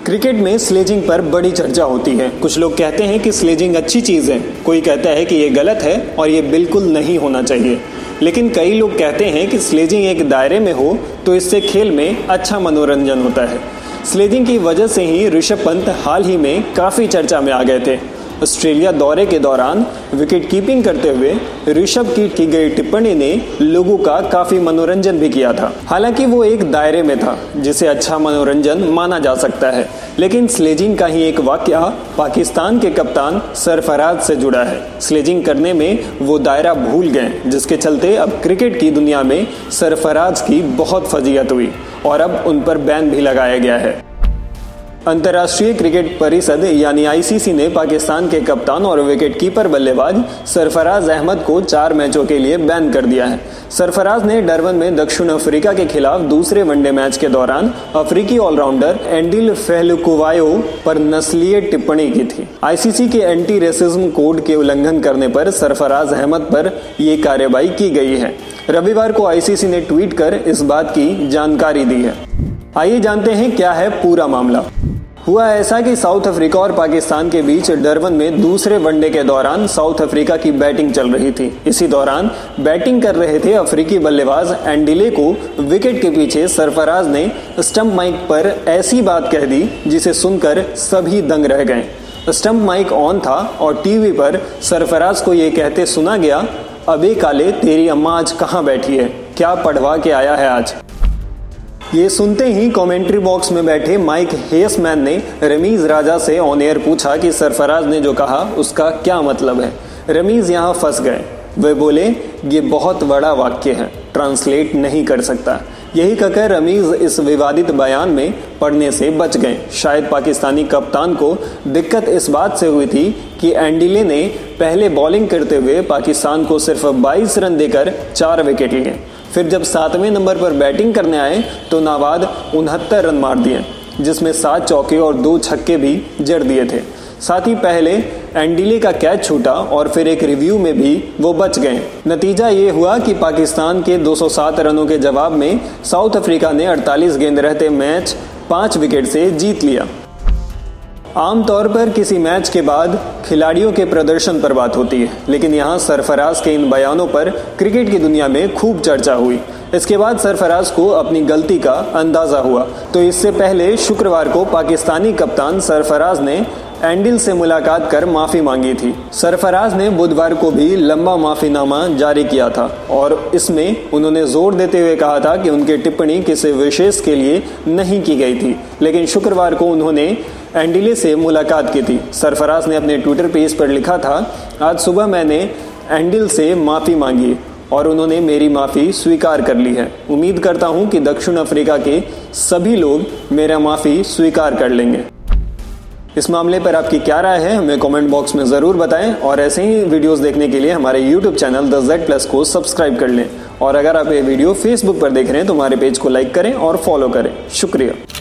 Cricket में sledging पर बड़ी चर्चा होती है। कुछ लोग कहते हैं कि स्लेजिंग अच्छी चीज़ है, कोई कहता है कि ये गलत है और ये बिल्कुल नहीं होना चाहिए। लेकिन कई लोग कहते हैं कि स्लेजिंग एक दायरे में हो तो इससे खेल में अच्छा मनोरंजन होता है। स्लेजिंग की वजह से ही ऋषभ पंत हाल ही में काफ़ी चर्चा में आ गए थे। ऑस्ट्रेलिया दौरे के दौरान विकेट कीपिंग करते हुए ऋषभ की गई टिप्पणी ने लोगों का काफी मनोरंजन भी किया था। हालांकि वो एक दायरे में था जिसे अच्छा मनोरंजन माना जा सकता है, लेकिन स्लेजिंग का ही एक वाकया पाकिस्तान के कप्तान सरफराज से जुड़ा है। स्लेजिंग करने में वो दायरा भूल गए, जिसके चलते अब क्रिकेट की दुनिया में सरफराज की बहुत फजीहत हुई और अब उन पर बैन भी लगाया गया है। अंतर्राष्ट्रीय क्रिकेट परिषद यानी आईसीसी ने पाकिस्तान के कप्तान और विकेटकीपर बल्लेबाज सरफराज अहमद को 4 मैचों के लिए बैन कर दिया है। सरफराज ने डरबन में दक्षिण अफ्रीका के खिलाफ दूसरे वनडे मैच के दौरान अफ्रीकी ऑलराउंडर एंडिल फेलुकुवायो पर नस्लीय टिप्पणी की थी। आईसीसी के एंटी रेसिज्म कोड के उल्लंघन करने पर सरफराज अहमद पर ये कार्रवाई की गई है। रविवार को आईसीसी ने ट्वीट कर इस बात की जानकारी दी है। आइए जानते हैं क्या है पूरा मामला। हुआ ऐसा कि साउथ अफ्रीका और पाकिस्तान के बीच डरबन में दूसरे वनडे के दौरान साउथ अफ्रीका की बैटिंग चल रही थी। इसी दौरान बैटिंग कर रहे थे अफ्रीकी बल्लेबाज एंडिले को विकेट के पीछे सरफराज ने स्टंप माइक पर ऐसी बात कह दी जिसे सुनकर सभी दंग रह गए। स्टंप माइक ऑन था और टीवी पर सरफराज को ये कहते सुना गया, अबे काले तेरी अम्मा आज कहाँ बैठी है, क्या पढ़वा के आया है आज। ये सुनते ही कमेंट्री बॉक्स में बैठे माइक हेयसमैन ने रमीज राजा से ऑन एयर पूछा कि सरफराज ने जो कहा उसका क्या मतलब है। रमीज यहाँ फंस गए। वे बोले, ये बहुत बड़ा वाक्य है, ट्रांसलेट नहीं कर सकता। यही कहकर रमीज इस विवादित बयान में पढ़ने से बच गए। शायद पाकिस्तानी कप्तान को दिक्कत इस बात से हुई थी कि एंडिले ने पहले बॉलिंग करते हुए पाकिस्तान को सिर्फ 22 रन देकर 4 विकेट लिए। फिर जब 7वें नंबर पर बैटिंग करने आए तो नाबाद 69 रन मार दिए, जिसमें 7 चौके और 2 छक्के भी जड़ दिए थे। साथ ही पहले एंडिले का कैच छूटा और फिर एक रिव्यू में भी वो बच गए। नतीजा ये हुआ कि पाकिस्तान के 207 रनों के जवाब में साउथ अफ्रीका ने 48 गेंद रहते मैच 5 विकेट से जीत लिया। आमतौर पर किसी मैच के बाद खिलाड़ियों के प्रदर्शन पर बात होती है, लेकिन यहाँ सरफराज के इन बयानों पर क्रिकेट की दुनिया में खूब चर्चा हुई। इसके बाद सरफराज को अपनी गलती का अंदाजा हुआ, तो इससे पहले शुक्रवार को पाकिस्तानी कप्तान सरफराज ने एंडिल से मुलाकात कर माफी मांगी थी। सरफराज ने बुधवार को भी लंबा माफीनामा जारी किया था और इसमें उन्होंने जोर देते हुए कहा था कि उनकी टिप्पणी किसी विशेष के लिए नहीं की गई थी, लेकिन शुक्रवार को उन्होंने एंडिले से मुलाकात की थी। सरफराज ने अपने ट्विटर पेज पर लिखा था, आज सुबह मैंने एंडिल से माफी मांगी और उन्होंने मेरी माफी स्वीकार कर ली है। उम्मीद करता हूं कि दक्षिण अफ्रीका के सभी लोग मेरा माफी स्वीकार कर लेंगे। इस मामले पर आपकी क्या राय है हमें कमेंट बॉक्स में जरूर बताएं और ऐसे ही वीडियोस देखने के लिए हमारे YouTube चैनल द Z+ को सब्सक्राइब कर लें। और अगर आप ये वीडियो Facebook पर देख रहे हैं तो हमारे पेज को लाइक करें और फॉलो करें। शुक्रिया।